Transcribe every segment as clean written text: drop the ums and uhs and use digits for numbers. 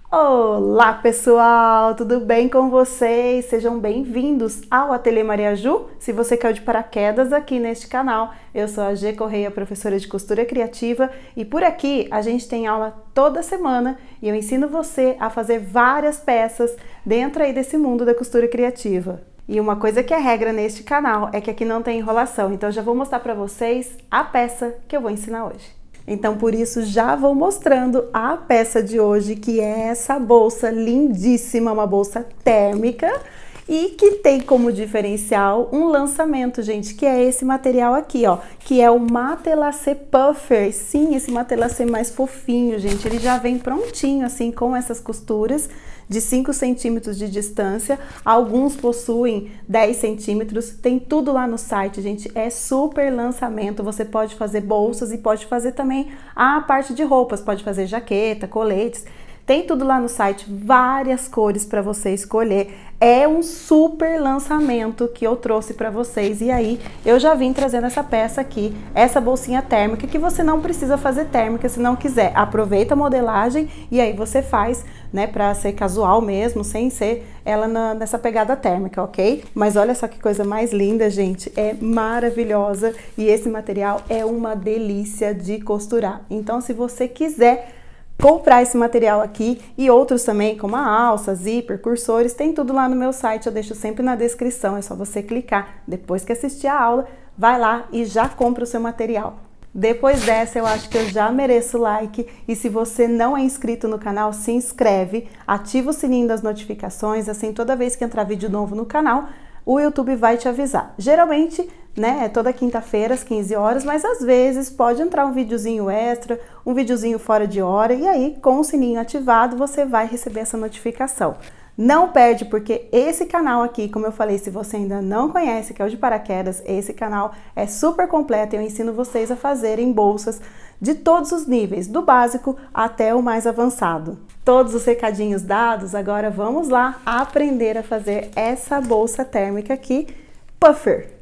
Olá pessoal, tudo bem com vocês? Sejam bem-vindos ao Ateliê Maria Ju. Se você caiu de paraquedas aqui neste canal, eu sou a G Correia, professora de costura criativa, e por aqui a gente tem aula toda semana e eu ensino você a fazer várias peças dentro aí desse mundo da costura criativa. E uma coisa que é regra neste canal é que aqui não tem enrolação, então eu já vou mostrar para vocês a peça que eu vou ensinar hoje. Então, por isso, já vou mostrando a peça de hoje, que é essa bolsa lindíssima, uma bolsa térmica e que tem como diferencial um lançamento, gente, que é esse material aqui, ó, que é o Matelassé Puffer. Sim, esse Matelassé mais fofinho, gente, ele já vem prontinho, assim, com essas costuras de 5 centímetros de distância, alguns possuem 10 centímetros, tem tudo lá no site, gente, é super lançamento, você pode fazer bolsas e pode fazer também a parte de roupas, pode fazer jaqueta, coletes, tem tudo lá no site, várias cores para você escolher. É um super lançamento que eu trouxe para vocês. E aí, eu já vim trazendo essa peça aqui, essa bolsinha térmica, que você não precisa fazer térmica se não quiser. Aproveita a modelagem e aí você faz, né, para ser casual mesmo, sem ser ela nessa pegada térmica, ok? Mas olha só que coisa mais linda, gente. É maravilhosa e esse material é uma delícia de costurar. Então, se você quiser comprar esse material aqui e outros também, como a alça, zíper, cursores, tem tudo lá no meu site, eu deixo sempre na descrição, é só você clicar. Depois que assistir a aula, vai lá e já compra o seu material. Depois dessa, eu acho que eu já mereço o like, e se você não é inscrito no canal, se inscreve, ativa o sininho das notificações, assim toda vez que entrar vídeo novo no canal, o YouTube vai te avisar. Geralmente, né, é toda quinta-feira às 15 horas, mas às vezes pode entrar um videozinho extra, um videozinho fora de hora, e aí com o sininho ativado você vai receber essa notificação. Não perde, porque esse canal aqui, como eu falei, se você ainda não conhece, que é o de paraquedas, esse canal é super completo e eu ensino vocês a fazerem bolsas de todos os níveis, do básico até o mais avançado. Todos os recadinhos dados, agora vamos lá aprender a fazer essa bolsa térmica aqui, Puffer.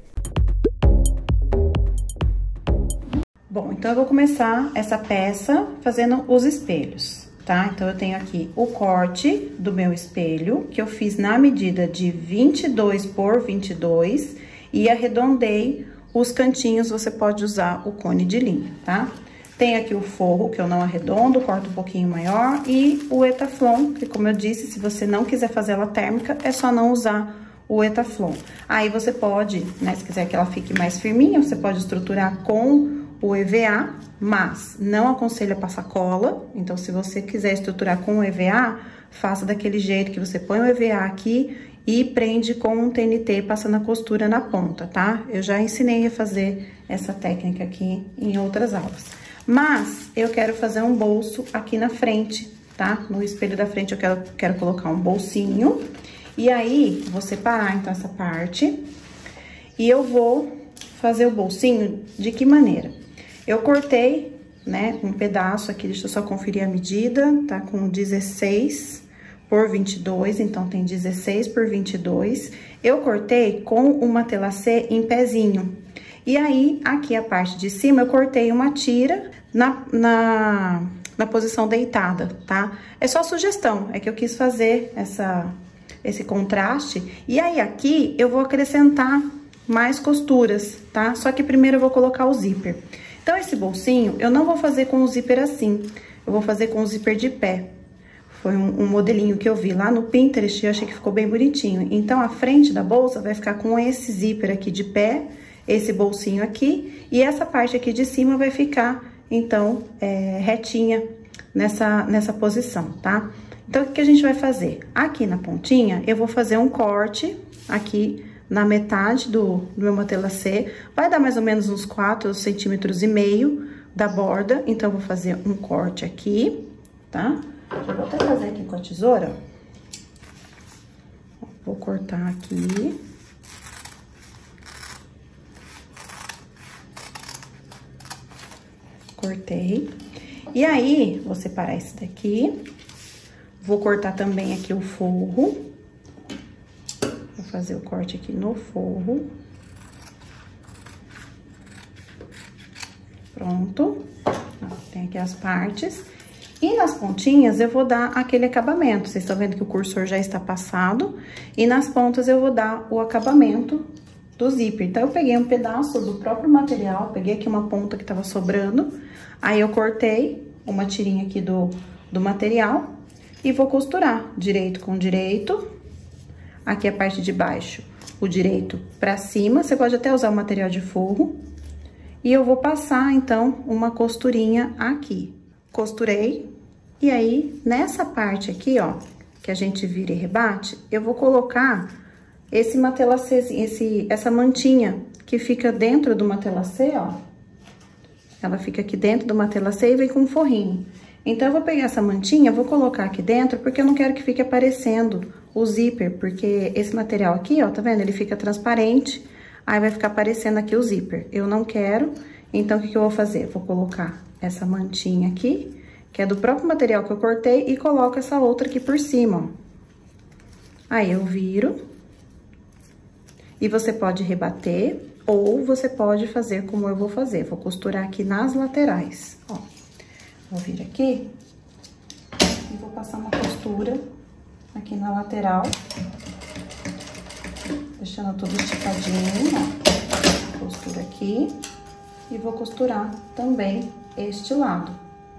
Bom, então eu vou começar essa peça fazendo os espelhos, tá? Então eu tenho aqui o corte do meu espelho, que eu fiz na medida de 22 por 22 e arredondei os cantinhos, você pode usar o cone de linha, tá? Tem aqui o forro, que eu não arredondo, corto um pouquinho maior, e o Etaflon, que como eu disse, se você não quiser fazer ela térmica, é só não usar o Etaflon. Aí você pode, né, se quiser que ela fique mais firminha, você pode estruturar com o EVA, mas não aconselho a passar cola. Então, se você quiser estruturar com o EVA, faça daquele jeito que você põe o EVA aqui e prende com um TNT passando a costura na ponta, tá? Eu já ensinei a fazer essa técnica aqui em outras aulas. Mas eu quero fazer um bolso aqui na frente, tá? No espelho da frente eu quero colocar um bolsinho. E aí, vou separar então essa parte e eu vou fazer o bolsinho de que maneira? Eu cortei, né, um pedaço aqui, deixa eu só conferir a medida, tá com 16 por 22, então tem 16 por 22. Eu cortei com o Matelassé em pezinho. E aí, aqui a parte de cima, eu cortei uma tira na posição deitada, tá? É só sugestão, é que eu quis fazer esse contraste. E aí, aqui, eu vou acrescentar mais costuras, tá? Só que primeiro eu vou colocar o zíper. Então, esse bolsinho, eu não vou fazer com o zíper assim, eu vou fazer com o zíper de pé. Foi um modelinho que eu vi lá no Pinterest e eu achei que ficou bem bonitinho. Então, a frente da bolsa vai ficar com esse zíper aqui de pé, esse bolsinho aqui, e essa parte aqui de cima vai ficar, então, retinha nessa posição, tá? Então, o que a gente vai fazer? Aqui na pontinha, eu vou fazer um corte aqui na metade do meu Matelassé, vai dar mais ou menos uns 4,5 centímetros da borda, então, eu vou fazer um corte aqui, tá? Eu vou até fazer aqui com a tesoura, vou cortar aqui. Cortei. E aí, vou separar esse daqui, vou cortar também aqui o forro. Vou fazer o corte aqui no forro. Pronto. Tem aqui as partes. E nas pontinhas eu vou dar aquele acabamento. Vocês estão vendo que o cursor já está passado. E nas pontas eu vou dar o acabamento do zíper. Então, eu peguei um pedaço do próprio material, peguei aqui uma ponta que tava sobrando. Aí, eu cortei uma tirinha aqui do material e vou costurar direito com direito. Aqui a parte de baixo, o direito pra cima. Você pode até usar o material de forro. E eu vou passar, então, uma costurinha aqui. Costurei. E aí, nessa parte aqui, ó, que a gente vira e rebate, eu vou colocar esse matelacê, essa mantinha que fica dentro do matelacê, ó. Ela fica aqui dentro do matelacê e vem com um forrinho. Então, eu vou pegar essa mantinha, vou colocar aqui dentro, porque eu não quero que fique aparecendo o zíper, porque esse material aqui, ó, tá vendo? Ele fica transparente, aí vai ficar aparecendo aqui o zíper. Eu não quero, então, o que eu vou fazer? Vou colocar essa mantinha aqui, que é do próprio material que eu cortei, e coloco essa outra aqui por cima, ó. Aí, eu viro. E você pode rebater, ou você pode fazer como eu vou fazer. Vou costurar aqui nas laterais, ó. Vou vir aqui e vou passar uma costura aqui na lateral, deixando tudo esticadinho, ó. Costura aqui e vou costurar também este lado.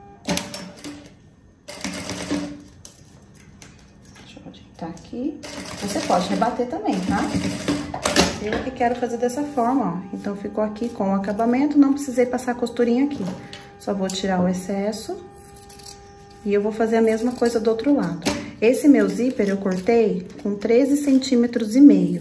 Deixa eu ajeitar aqui. Você pode rebater também, tá? Eu que quero fazer dessa forma, ó. Então, ficou aqui com o acabamento, não precisei passar a costurinha aqui. Só vou tirar o excesso e eu vou fazer a mesma coisa do outro lado. Esse meu zíper eu cortei com 13,5 centímetros,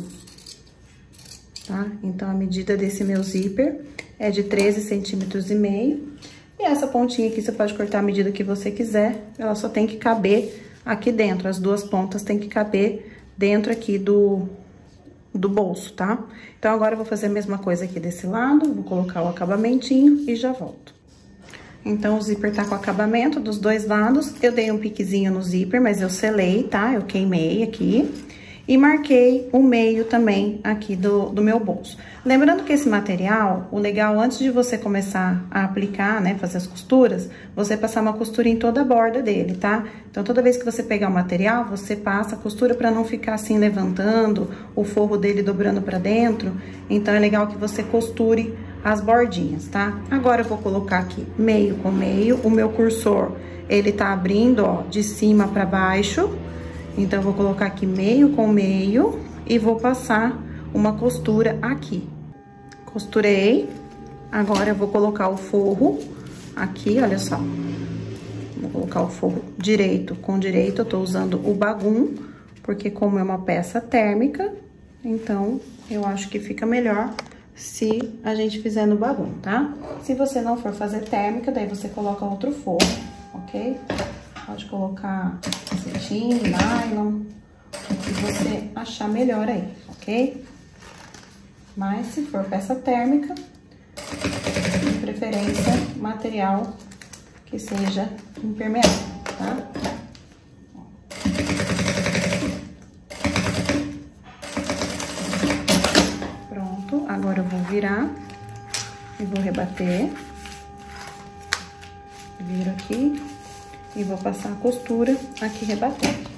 tá? Então, a medida desse meu zíper é de 13,5 centímetros. E essa pontinha aqui você pode cortar a medida que você quiser, ela só tem que caber aqui dentro. As duas pontas tem que caber dentro aqui do bolso, tá? Então, agora eu vou fazer a mesma coisa aqui desse lado, vou colocar o acabamentinho e já volto. Então, o zíper tá com acabamento dos dois lados. Eu dei um piquezinho no zíper, mas eu selei, tá? Eu queimei aqui. E marquei o meio também aqui do meu bolso. Lembrando que esse material, o legal, antes de você começar a aplicar, né, fazer as costuras, você passar uma costura em toda a borda dele, tá? Então, toda vez que você pegar o material, você passa a costura pra não ficar assim levantando, o forro dele dobrando pra dentro. Então, é legal que você costure as bordinhas, tá? Agora, eu vou colocar aqui meio com meio. O meu cursor, ele tá abrindo, ó, de cima pra baixo. Então, eu vou colocar aqui meio com meio e vou passar uma costura aqui. Costurei. Agora, eu vou colocar o forro aqui, olha só. Vou colocar o forro direito com direito. Eu tô usando o bagum, porque como é uma peça térmica, então, eu acho que fica melhor se a gente fizer no bagum, tá? Se você não for fazer térmica, daí você coloca outro forro, ok? Pode colocar cetim, nylon, o que você achar melhor aí, ok? Mas se for peça térmica, de preferência, material que seja impermeável, tá? Pronto, agora eu vou virar e vou rebater. Viro aqui. E vou passar a costura aqui rebatendo.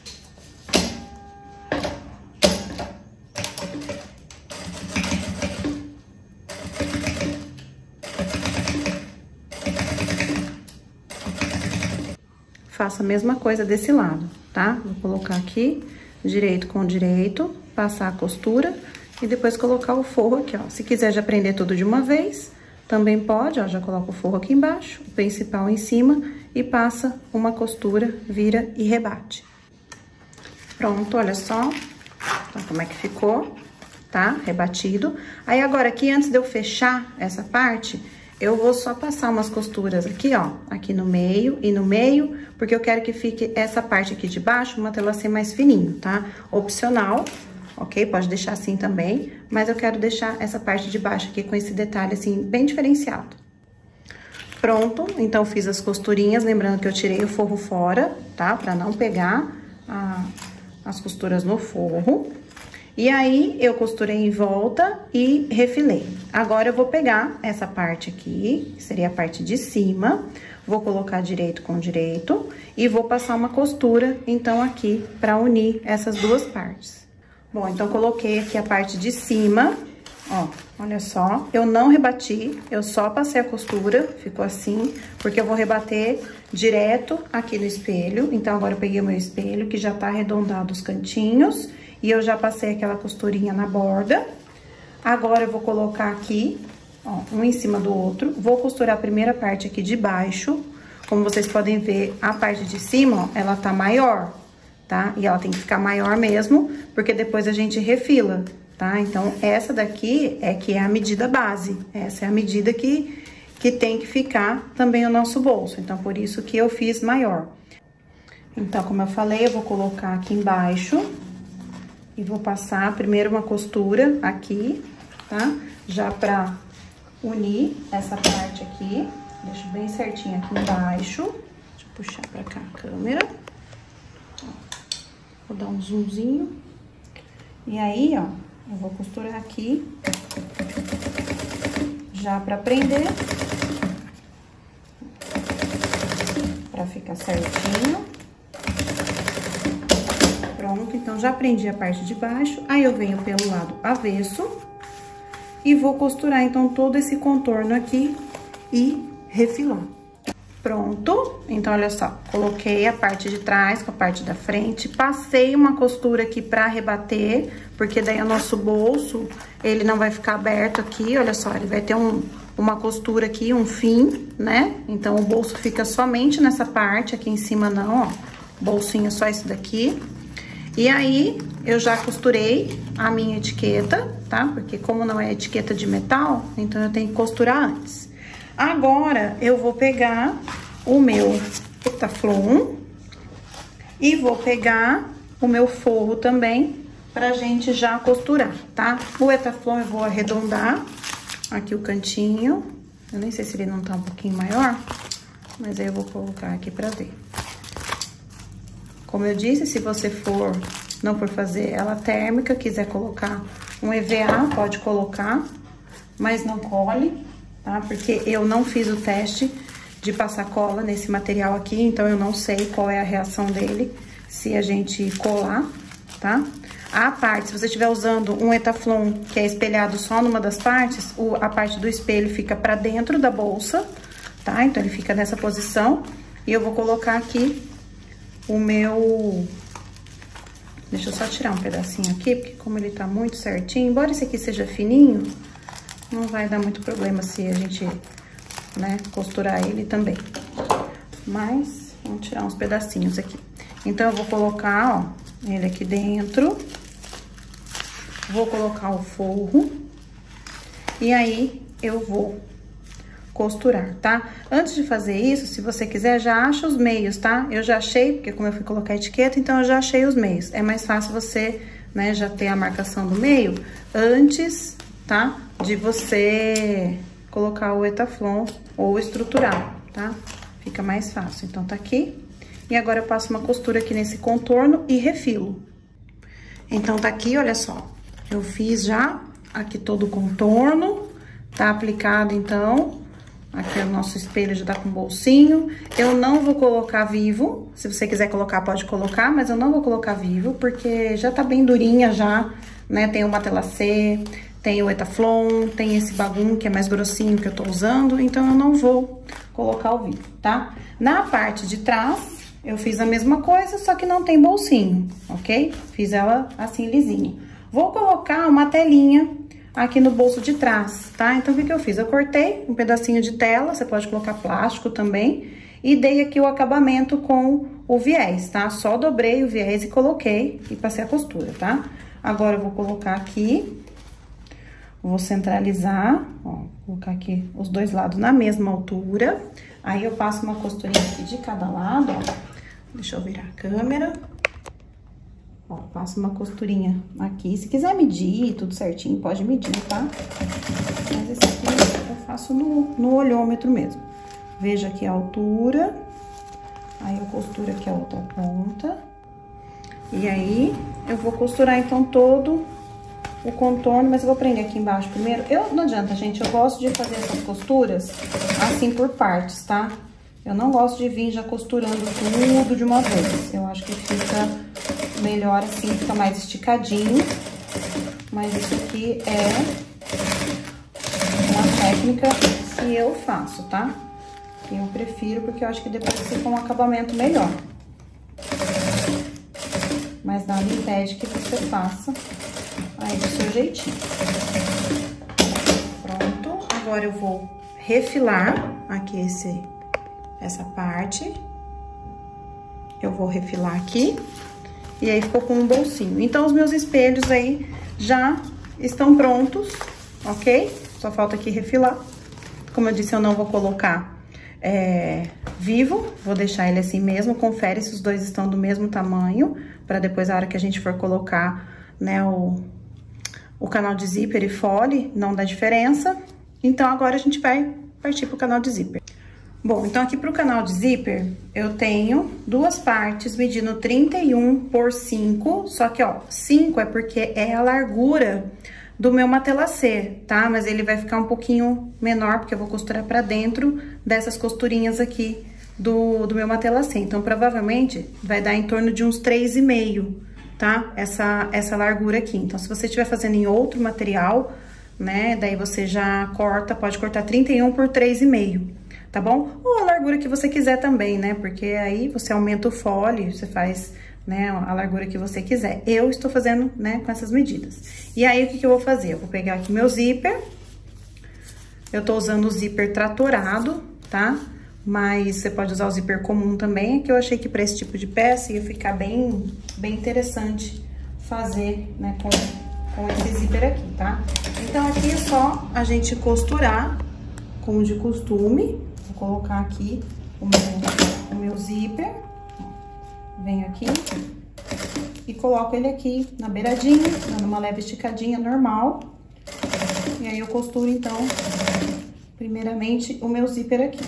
Faço a mesma coisa desse lado, tá? Vou colocar aqui, direito com direito, passar a costura e depois colocar o forro aqui, ó. Se quiser já prender tudo de uma vez, também pode, ó. Já coloca o forro aqui embaixo, o principal em cima e passa uma costura, vira e rebate. Pronto, olha só, então, como é que ficou, tá? Rebatido. Aí, agora aqui, antes de eu fechar essa parte, eu vou só passar umas costuras aqui, ó, aqui no meio e no meio, porque eu quero que fique essa parte aqui de baixo, um matelacê mais fininho, tá? Opcional, ok? Pode deixar assim também, mas eu quero deixar essa parte de baixo aqui com esse detalhe, assim, bem diferenciado. Pronto, então fiz as costurinhas, lembrando que eu tirei o forro fora, tá? Pra não pegar as costuras no forro. E aí, eu costurei em volta e refilei. Agora, eu vou pegar essa parte aqui, que seria a parte de cima, Vou colocar direito com direito e vou passar uma costura, então, aqui, pra unir essas duas partes. Bom, então, coloquei aqui a parte de cima, ó, olha só. Eu não rebati, eu só passei a costura, ficou assim, porque eu vou rebater direto aqui no espelho. Então, agora eu peguei o meu espelho, que já tá arredondado os cantinhos, e eu já passei aquela costurinha na borda. Agora, eu vou colocar aqui, ó, um em cima do outro. Vou costurar a primeira parte aqui de baixo. Como vocês podem ver, a parte de cima, ó, ela tá maior, tá? E ela tem que ficar maior mesmo, porque depois a gente refila, tá? Então, essa daqui é a medida base. Essa é a medida que tem que ficar também o nosso bolso. Então, por isso que eu fiz maior. Então, como eu falei, eu vou colocar aqui embaixo e vou passar primeiro uma costura aqui, tá? Já pra unir essa parte aqui. Deixo bem certinho aqui embaixo. Deixa eu puxar pra cá a câmera. Vou dar um zoomzinho. E aí, ó, eu vou costurar aqui, já pra prender, pra ficar certinho. Pronto, então já prendi a parte de baixo, aí eu venho pelo lado avesso e vou costurar, então, todo esse contorno aqui e refilar. Pronto, então, olha só, coloquei a parte de trás com a parte da frente, passei uma costura aqui pra rebater, porque daí o nosso bolso, ele não vai ficar aberto aqui, olha só, ele vai ter uma costura aqui, um fim, né? Então, o bolso fica somente nessa parte, aqui em cima não, ó, bolsinho só esse daqui. E aí, eu já costurei a minha etiqueta, tá? Porque como não é etiqueta de metal, então eu tenho que costurar antes. Agora, eu vou pegar o meu Etaflon e vou pegar o meu forro também pra gente já costurar, tá? O Etaflon eu vou arredondar aqui o cantinho. Eu nem sei se ele não tá um pouquinho maior, mas aí eu vou colocar aqui pra ver. Como eu disse, se você não for fazer ela térmica, quiser colocar um EVA, pode colocar, mas não cole, tá? Porque eu não fiz o teste de passar cola nesse material aqui, então eu não sei qual é a reação dele se a gente colar, tá? A parte, se você estiver usando um Etaflon que é espelhado só numa das partes, a parte do espelho fica pra dentro da bolsa, tá? Então, ele fica nessa posição. E eu vou colocar aqui o meu... Deixa eu só tirar um pedacinho aqui, porque como ele tá muito certinho, embora esse aqui seja fininho, não vai dar muito problema se a gente, né, costurar ele também. Mas, vamos tirar uns pedacinhos aqui. Então, eu vou colocar, ó, ele aqui dentro. Vou colocar o forro. E aí, eu vou costurar, tá? Antes de fazer isso, se você quiser, já acha os meios, tá? Eu já achei, porque como eu fui colocar a etiqueta, então eu já achei os meios. É mais fácil você, né, já ter a marcação do meio antes, tá? De você colocar o Etaflon ou estruturar, tá? Fica mais fácil. Então, tá aqui. E agora eu passo uma costura aqui nesse contorno e refilo. Então, tá aqui, olha só. Eu fiz já aqui todo o contorno, tá aplicado, então. Aqui o nosso espelho já tá com bolsinho. Eu não vou colocar vivo. Se você quiser colocar, pode colocar, mas eu não vou colocar vivo, porque já tá bem durinha já, né? Tem o Matelacê, tem o Etaflon, tem esse bagum que é mais grossinho que eu tô usando, então eu não vou colocar o vivo, tá? Na parte de trás, eu fiz a mesma coisa, só que não tem bolsinho, ok? Fiz ela assim, lisinha. Vou colocar uma telinha aqui no bolso de trás, tá? Então, o que eu fiz? Eu cortei um pedacinho de tela, você pode colocar plástico também, e dei aqui o acabamento com o viés, tá? Só dobrei o viés e coloquei e passei a costura, tá? Agora, eu vou colocar aqui, vou centralizar, ó, colocar aqui os dois lados na mesma altura. Aí, eu passo uma costurinha aqui de cada lado, ó. Deixa eu virar a câmera. Ó, passo uma costurinha aqui. Se quiser medir tudo certinho, pode medir, tá? Mas esse aqui eu faço no olhômetro mesmo. Veja aqui a altura. Aí, eu costuro aqui a outra ponta. E aí, eu vou costurar, então, todo o contorno, mas eu vou prender aqui embaixo primeiro. Não adianta, gente, eu gosto de fazer essas costuras assim por partes, tá? Eu não gosto de vir já costurando tudo de uma vez. Eu acho que fica melhor assim, fica mais esticadinho. Mas isso aqui é uma técnica que eu faço, tá? Que eu prefiro porque eu acho que depois fica um acabamento melhor. Mas nada impede que você faça aí do seu jeitinho. Pronto. Agora eu vou refilar aqui essa parte. Eu vou refilar aqui. E aí ficou com um bolsinho. Então, os meus espelhos aí já estão prontos, ok? Só falta aqui refilar. Como eu disse, eu não vou colocar vivo. Vou deixar ele assim mesmo. Confere se os dois estão do mesmo tamanho. Pra depois, a hora que a gente for colocar, né, o canal de zíper e fole, não dá diferença. Então, agora a gente vai partir pro canal de zíper. Bom, então aqui pro canal de zíper, eu tenho duas partes medindo 31 por 5, só que, ó, 5 é porque é a largura do meu matelacê, tá? Mas ele vai ficar um pouquinho menor, porque eu vou costurar pra dentro dessas costurinhas aqui do meu matelacê. Então, provavelmente, vai dar em torno de uns 3,5, tá? Essa largura aqui. Então, se você estiver fazendo em outro material, né, daí você já corta, pode cortar 31 por 3,5, tá bom? Ou a largura que você quiser também, né? Porque aí você aumenta o fole, você faz, né, a largura que você quiser. Eu estou fazendo, né, com essas medidas. E aí, o que eu vou fazer? Eu vou pegar aqui meu zíper. Eu tô usando o zíper tratorado, tá? Mas você pode usar o zíper comum também, que eu achei que para esse tipo de peça ia ficar bem interessante fazer, né, com esse zíper aqui, tá? Então, aqui é só a gente costurar, como de costume. Vou colocar aqui o meu zíper. Venho aqui e coloco ele aqui na beiradinha, dando uma leve esticadinha normal. E aí, eu costuro, então, primeiramente, o meu zíper aqui.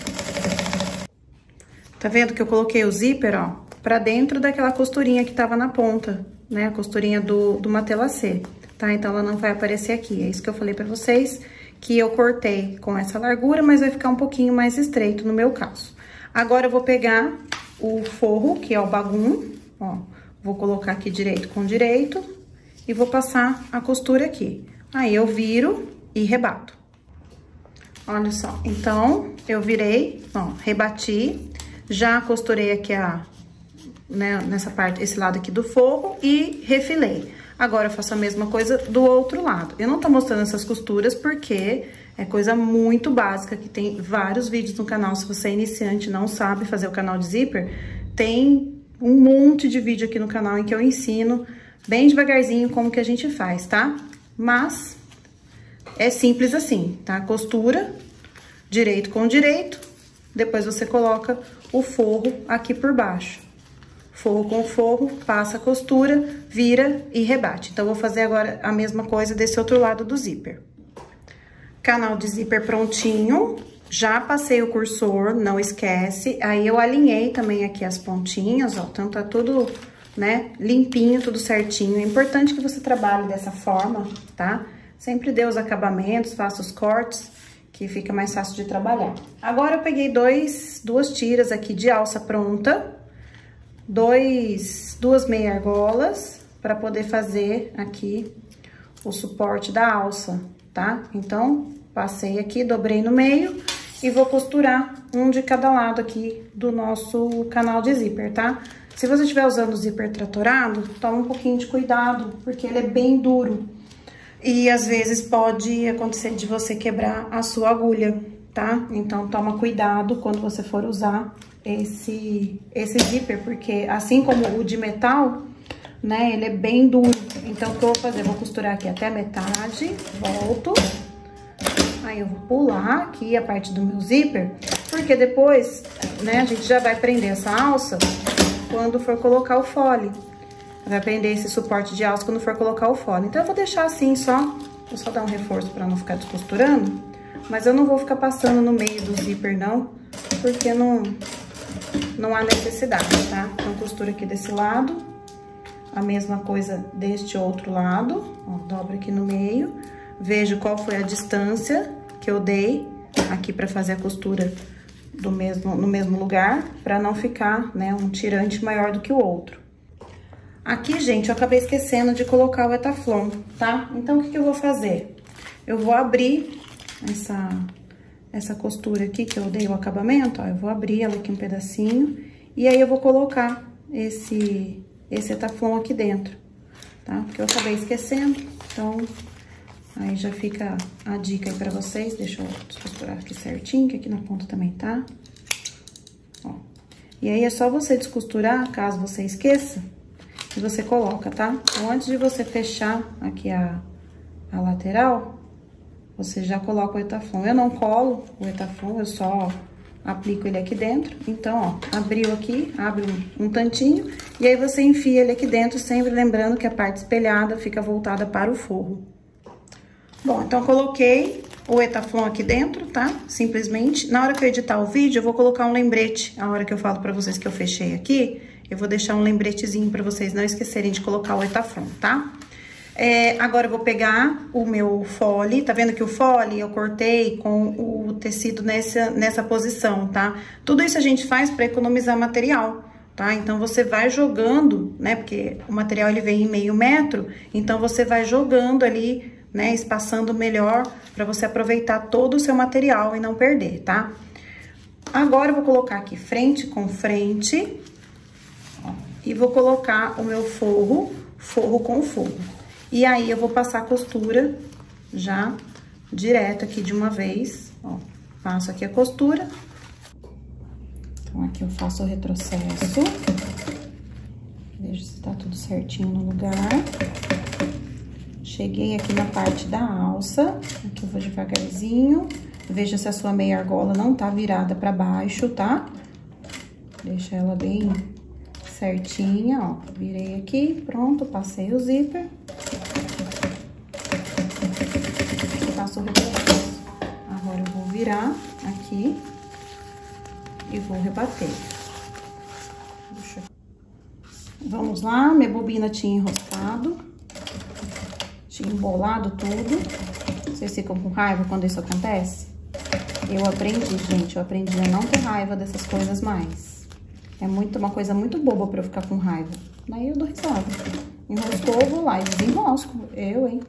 Tá vendo que eu coloquei o zíper, ó, pra dentro daquela costurinha que tava na ponta, né? A costurinha do matelacê, tá? Então, ela não vai aparecer aqui. É isso que eu falei pra vocês, que eu cortei com essa largura, mas vai ficar um pouquinho mais estreito no meu caso. Agora, eu vou pegar o forro, que é o bagum, ó. Vou colocar aqui direito com direito e vou passar a costura aqui. Aí, eu viro e rebato. Olha só, então, eu virei, ó, rebati. Já costurei aqui né, nessa parte, esse lado aqui do forro e refilei. Agora, eu faço a mesma coisa do outro lado. Eu não tô mostrando essas costuras porque é coisa muito básica, que tem vários vídeos no canal. Se você é iniciante e não sabe fazer o canal de zíper, tem um monte de vídeo aqui no canal em que eu ensino bem devagarzinho como que a gente faz, tá? Mas é simples assim, tá? Costura direito com direito, depois você coloca o forro aqui por baixo. Forro com forro, passa a costura, vira e rebate. Então, vou fazer agora a mesma coisa desse outro lado do zíper. Canal de zíper prontinho. Já passei o cursor, não esquece. Aí, eu alinhei também aqui as pontinhas, ó. Então, tá tudo, né, limpinho, tudo certinho. É importante que você trabalhe dessa forma, tá? Sempre dê os acabamentos, faça os cortes, que fica mais fácil de trabalhar. Agora, eu peguei duas tiras aqui de alça pronta, duas meia argolas, para poder fazer aqui o suporte da alça, tá? Então, passei aqui, dobrei no meio e vou costurar um de cada lado aqui do nosso canal de zíper, tá? Se você estiver usando o zíper tratorado, toma um pouquinho de cuidado, porque ele é bem duro. E, às vezes, pode acontecer de você quebrar a sua agulha, tá? Então, toma cuidado quando você for usar esse zíper, porque assim como o de metal, né, ele é bem duro. Então, o que eu vou fazer? Vou costurar aqui até a metade, volto. Aí, eu vou pular aqui a parte do meu zíper, porque depois, né, a gente já vai prender essa alça quando for colocar o fole. Vai prender esse suporte de alça quando for colocar o fole. Então, eu vou deixar assim só, vou só dar um reforço pra não ficar descosturando, mas eu não vou ficar passando no meio do zíper, não, porque não há necessidade, tá? Então, costura aqui desse lado, a mesma coisa deste outro lado, ó, dobra aqui no meio, vejo qual foi a distância que eu dei aqui pra fazer a costura no mesmo lugar, pra não ficar, né, um tirante maior do que o outro. Aqui, gente, eu acabei esquecendo de colocar o Etaflon, tá? Então, o que eu vou fazer? Eu vou abrir essa costura aqui, que eu dei o acabamento, ó, eu vou abrir ela aqui um pedacinho, e aí eu vou colocar esse Etaflon aqui dentro, tá? Porque eu acabei esquecendo, então, aí já fica a dica aí pra vocês. Deixa eu descosturar aqui certinho, que aqui na ponta também tá. Ó. E aí, é só você descosturar, caso você esqueça, e você coloca, tá? Então, antes de você fechar aqui a lateral, você já coloca o Etaflon. Eu não colo o Etaflon, eu só aplico ele aqui dentro. Então, ó, abriu aqui, abre um tantinho, e aí você enfia ele aqui dentro, sempre lembrando que a parte espelhada fica voltada para o forro. Bom, então, coloquei o Etaflon aqui dentro, tá? Simplesmente, na hora que eu editar o vídeo, eu vou colocar um lembrete. A hora que eu falo pra vocês que eu fechei aqui, eu vou deixar um lembretezinho pra vocês não esquecerem de colocar o Etaflon, tá? Agora eu vou pegar o meu fole, tá vendo que o fole eu cortei com o tecido nessa posição, tá? Tudo isso a gente faz pra economizar material, tá? Então, você vai jogando, né? Porque o material, ele vem em meio metro, então você vai jogando ali, né? Espaçando melhor pra você aproveitar todo o seu material e não perder, tá? Agora, eu vou colocar aqui frente com frente, ó, e vou colocar o meu forro com forro. E aí, eu vou passar a costura já direto aqui de uma vez, ó. Passo aqui a costura. Então, aqui eu faço o retrocesso. Vejo se tá tudo certinho no lugar. Cheguei aqui na parte da alça. Aqui eu vou devagarzinho. Veja se a sua meia argola não tá virada pra baixo, tá? Deixa ela bem certinha, ó. Virei aqui, pronto, passei o zíper. Passo o retrocesso. Agora eu vou virar aqui e vou rebater. Vamos lá, minha bobina tinha enroscado, tinha embolado tudo. Vocês ficam com raiva quando isso acontece? Eu aprendi, gente, eu aprendi a não ter raiva dessas coisas mais. É uma coisa muito boba pra eu ficar com raiva. Daí eu dou risada. Enroscou, eu vou lá e desenrosco. Eu, hein?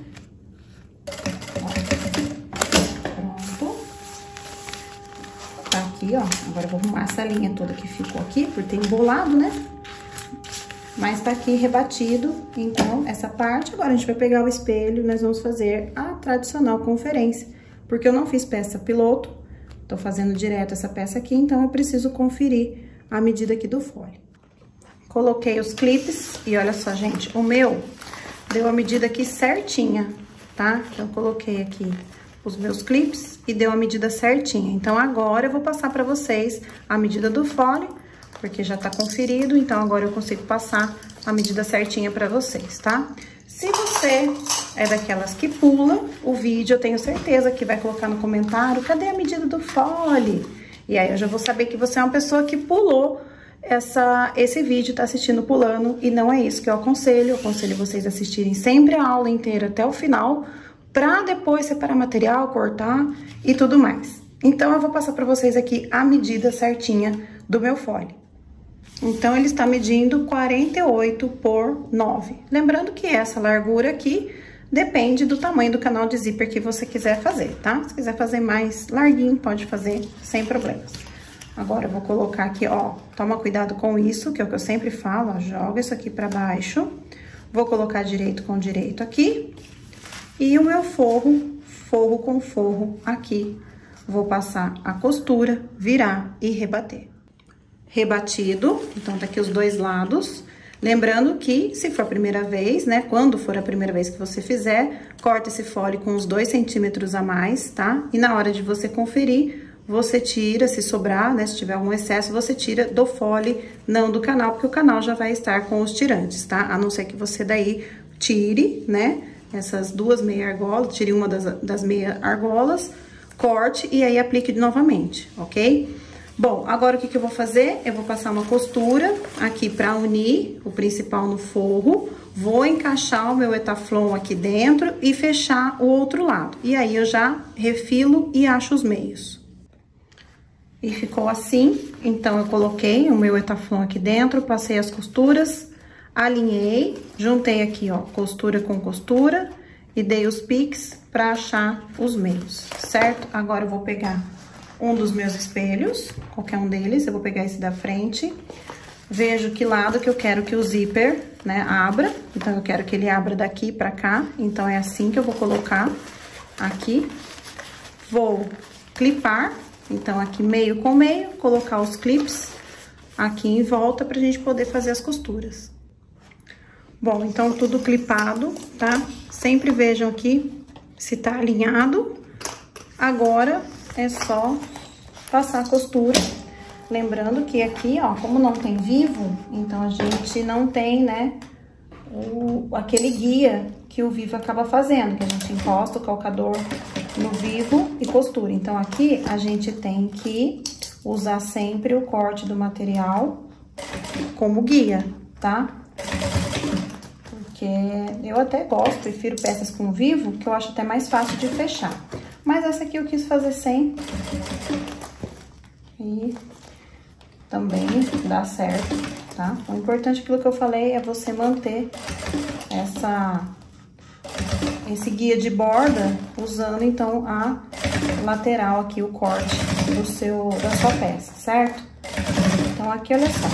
Aqui, ó, agora eu vou arrumar essa linha toda que ficou aqui, por ter embolado, né? Mas tá aqui rebatido, então, essa parte. Agora, a gente vai pegar o espelho e nós vamos fazer a tradicional conferência. Porque eu não fiz peça piloto, tô fazendo direto essa peça aqui, então eu preciso conferir a medida aqui do fole. Coloquei os clipes e olha só, gente, o meu deu a medida aqui certinha, tá? Então, eu coloquei aqui os meus clipes e deu a medida certinha. Então, agora eu vou passar pra vocês a medida do fole, porque já tá conferido, então agora eu consigo passar a medida certinha pra vocês, tá? Se você é daquelas que pula o vídeo, eu tenho certeza que vai colocar no comentário, cadê a medida do fole? E aí eu já vou saber que você é uma pessoa que pulou esse vídeo, tá assistindo pulando, e não é isso que eu aconselho. Eu aconselho vocês assistirem sempre a aula inteira até o final, pra depois separar material, cortar e tudo mais. Então, eu vou passar pra vocês aqui a medida certinha do meu fole. Então, ele está medindo 48 por 9. Lembrando que essa largura aqui depende do tamanho do canal de zíper que você quiser fazer, tá? Se quiser fazer mais larguinho, pode fazer sem problemas. Agora, eu vou colocar aqui, ó, toma cuidado com isso, que é o que eu sempre falo, ó, joga isso aqui pra baixo. Vou colocar direito com direito aqui. E o meu forro com forro aqui. Vou passar a costura, virar e rebater. Rebatido, então tá aqui os dois lados. Lembrando que, se for a primeira vez, né, quando for a primeira vez que você fizer, corta esse fole com uns 2 centímetros a mais, tá? E na hora de você conferir, você tira, se sobrar, né, se tiver algum excesso, você tira do fole, não do canal, porque o canal já vai estar com os tirantes, tá? A não ser que você daí tire, né, essas duas meia argolas, tire uma das meia argolas, corte e aí aplique novamente, ok? Bom, agora o que eu vou fazer? Eu vou passar uma costura aqui pra unir o principal no forro, vou encaixar o meu Etaflon aqui dentro e fechar o outro lado. E aí, eu já refilo e acho os meios. e ficou assim. Então, eu coloquei o meu Etaflon aqui dentro, passei as costuras, alinhei, juntei aqui, ó, costura com costura e dei os piques pra achar os meios, certo? Agora, eu vou pegar um dos meus espelhos, qualquer um deles, eu vou pegar esse da frente, vejo que lado que eu quero que o zíper, né, abra. Então, eu quero que ele abra daqui pra cá, então é assim que eu vou colocar aqui. Vou clipar, então aqui meio com meio, colocar os clips aqui em volta pra gente poder fazer as costuras. Bom, então tudo clipado, tá? Sempre vejam aqui se tá alinhado. Agora é só passar a costura. Lembrando que aqui, ó, como não tem vivo, então a gente não tem, né, aquele guia que o vivo acaba fazendo, que a gente encosta o calcador no vivo e costura. Então, aqui a gente tem que usar sempre o corte do material como guia, tá? Porque eu até gosto, prefiro peças com vivo, que eu acho até mais fácil de fechar. Mas essa aqui eu quis fazer sem. E também dá certo, tá? O importante, aquilo que eu falei, é você manter esse guia de borda, usando, então, a lateral aqui, o corte da sua peça, certo? Então, aqui, olha só.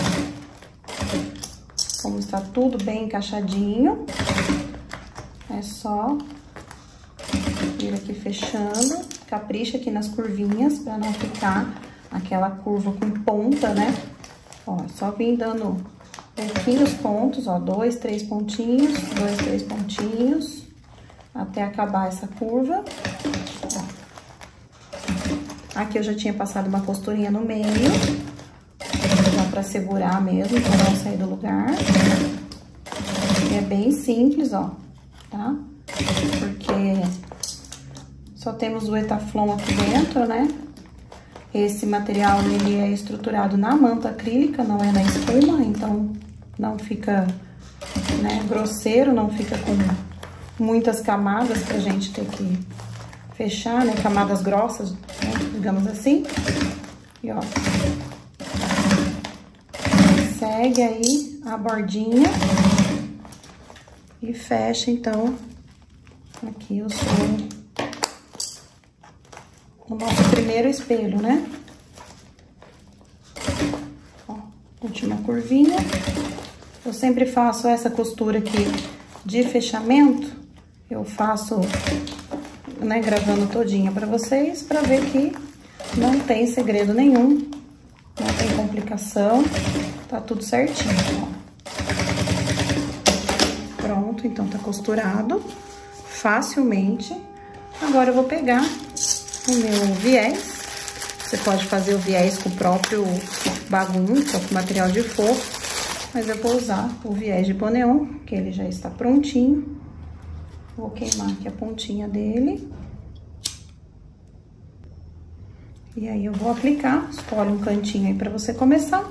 Como está tudo bem encaixadinho, é só ir aqui fechando, capricha aqui nas curvinhas, pra não ficar aquela curva com ponta, né? Ó, só vim dando pouquinhos pontos, ó, 2, 3 pontinhos, 2, 3 pontinhos, até acabar essa curva. Ó. Aqui eu já tinha passado uma costurinha no meio, já pra segurar mesmo, pra não sair do lugar. E é bem simples, ó, tá? Porque só temos o Etaflon aqui dentro, né? Esse material, ele é estruturado na manta acrílica, não é na espuma, então não fica, né, grosseiro, não fica com muitas camadas pra gente ter que fechar, né, camadas grossas, né, digamos assim. E ó, segue aí a bordinha e fecha, então, aqui o nosso primeiro espelho, né? Ó, última curvinha. Eu sempre faço essa costura aqui de fechamento. Eu faço, né, gravando todinha pra vocês, pra ver que não tem segredo nenhum, não tem complicação, tá tudo certinho, ó. Pronto, então tá costurado facilmente. Agora eu vou pegar o meu viés. Você pode fazer o viés com o próprio bagum, com o material de forro, mas eu vou usar o viés de Boneon, que ele já está prontinho. Vou queimar aqui a pontinha dele. E aí eu vou aplicar, escolhe um cantinho aí pra você começar.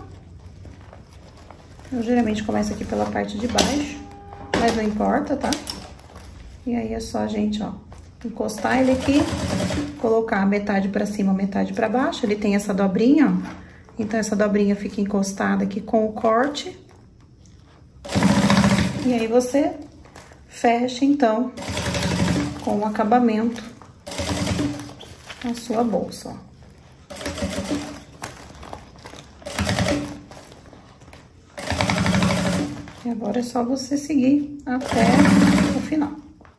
Eu geralmente começo aqui pela parte de baixo, mas não importa, tá? E aí é só a gente, ó, encostar ele aqui, colocar metade pra cima, metade pra baixo. Ele tem essa dobrinha, ó. Então, essa dobrinha fica encostada aqui com o corte. E aí, você fecha, então, com o acabamento a sua bolsa, ó. E agora é só você seguir até o final.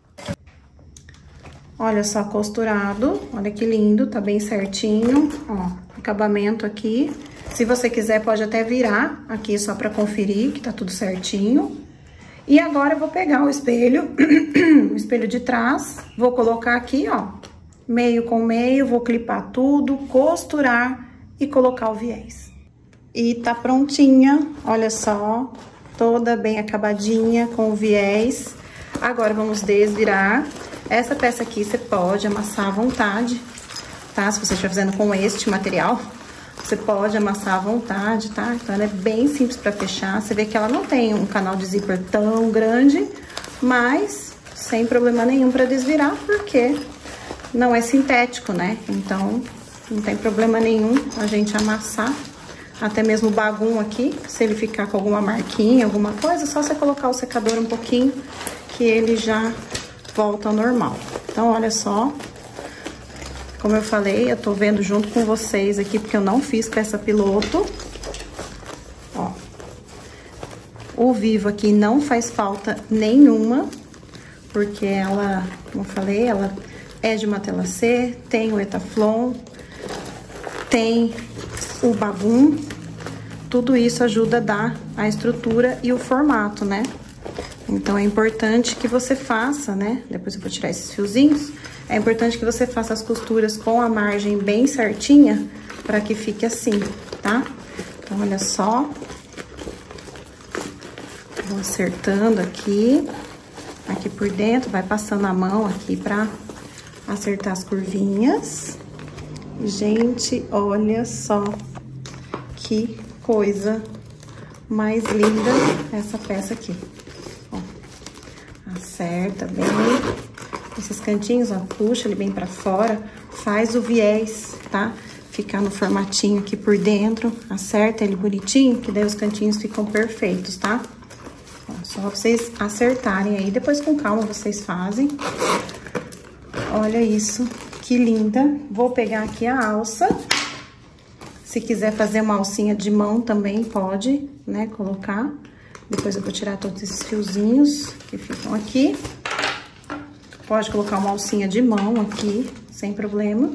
Olha só, costurado, olha que lindo, tá bem certinho, ó, acabamento aqui. Se você quiser, pode até virar aqui só pra conferir que tá tudo certinho. E agora eu vou pegar o espelho, o espelho de trás, vou colocar aqui, ó, meio com meio, vou clipar tudo, costurar e colocar o viés. E tá prontinha, olha só, toda bem acabadinha com o viés. Agora vamos desvirar. Essa peça aqui você pode amassar à vontade, tá? Se você estiver fazendo com este material, você pode amassar à vontade, tá? Então, ela é bem simples pra fechar. Você vê que ela não tem um canal de zíper tão grande, mas sem problema nenhum pra desvirar, porque não é sintético, né? Então, Não tem problema nenhum a gente amassar. Até mesmo o bagum aqui, se ele ficar com alguma marquinha, alguma coisa, é só você colocar o secador um pouquinho, que ele já volta ao normal. Então, olha só. Como eu falei, eu tô vendo junto com vocês aqui, porque eu não fiz peça piloto. Ó. O vivo aqui não faz falta nenhuma, porque ela, como eu falei, ela é de uma tela C, tem o Etaflon, tem o bagum. Tudo isso ajuda a dar a estrutura e o formato, né? Então, é importante que você faça, né? Depois eu vou tirar esses fiozinhos. É importante que você faça as costuras com a margem bem certinha, para que fique assim, tá? Então, olha só. Vou acertando aqui por dentro, vai passando a mão aqui pra acertar as curvinhas. Gente, olha só que coisa mais linda essa peça aqui. Ó, acerta bem esses cantinhos, ó, puxa ele bem pra fora, faz o viés, tá? Ficar no formatinho aqui por dentro, acerta ele bonitinho, que daí os cantinhos ficam perfeitos, tá? Ó, só vocês acertarem aí, depois com calma vocês fazem. Olha isso, que linda. Vou pegar aqui a alça. Se quiser fazer uma alcinha de mão também pode, né, colocar. Depois eu vou tirar todos esses fiozinhos que ficam aqui. Pode colocar uma alcinha de mão aqui, sem problema.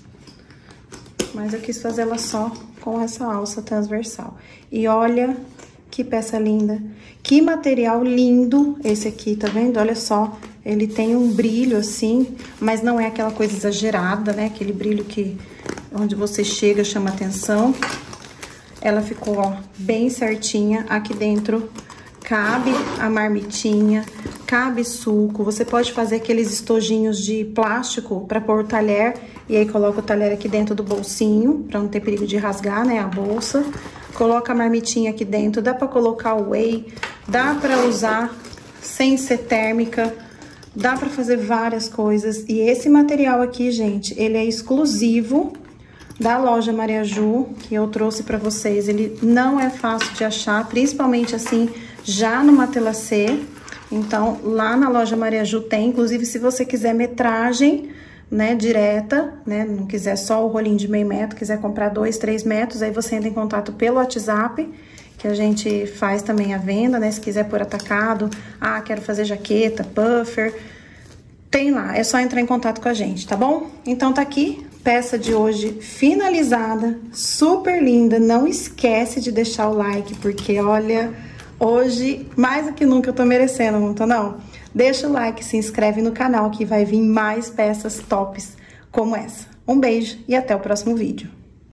Mas eu quis fazer ela só com essa alça transversal. E olha que peça linda. Que material lindo esse aqui, tá vendo? Olha só, ele tem um brilho assim, mas não é aquela coisa exagerada, né? Aquele brilho que onde você chega chama atenção. Ela ficou, ó, bem certinha. Aqui dentro cabe a marmitinha, cabe suco. Você pode fazer aqueles estojinhos de plástico para pôr o talher, e aí coloca o talher aqui dentro do bolsinho, para não ter perigo de rasgar, né, a bolsa. Coloca a marmitinha aqui dentro, dá para colocar o whey, dá para usar sem ser térmica, dá para fazer várias coisas. E esse material aqui, gente, ele é exclusivo da loja Maria Ju, que eu trouxe para vocês. Ele não é fácil de achar, principalmente assim, já numa tela C. Então, lá na loja Maria Ju tem, inclusive, se você quiser metragem, né, direta, né, não quiser só o rolinho de meio metro, quiser comprar 2, 3 metros, aí você entra em contato pelo WhatsApp, que a gente faz também a venda, né, se quiser por atacado, ah, quero fazer jaqueta, puffer, tem lá, é só entrar em contato com a gente, tá bom? Então, tá aqui, peça de hoje finalizada, super linda. Não esquece de deixar o like, porque, olha, hoje, mais do que nunca, eu tô merecendo, não tô não? Deixa o like, se inscreve no canal, que vai vir mais peças tops como essa. Um beijo e até o próximo vídeo.